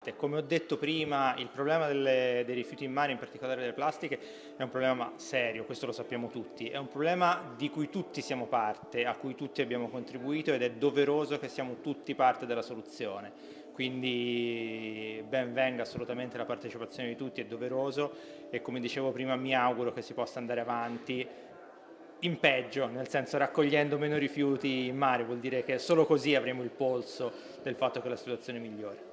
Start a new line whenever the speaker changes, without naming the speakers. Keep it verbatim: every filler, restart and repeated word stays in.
parte. Come ho detto prima, il problema delle, dei rifiuti in mare, in particolare delle plastiche, è un problema serio, questo lo sappiamo tutti, è un problema di cui tutti siamo parte, a cui tutti abbiamo contribuito ed è doveroso che siamo tutti parte della soluzione. Quindi ben venga assolutamente la partecipazione di tutti, è doveroso e come dicevo prima mi auguro che si possa andare avanti in peggio, nel senso raccogliendo meno rifiuti in mare, vuol dire che solo così avremo il polso del fatto che la situazione migliori.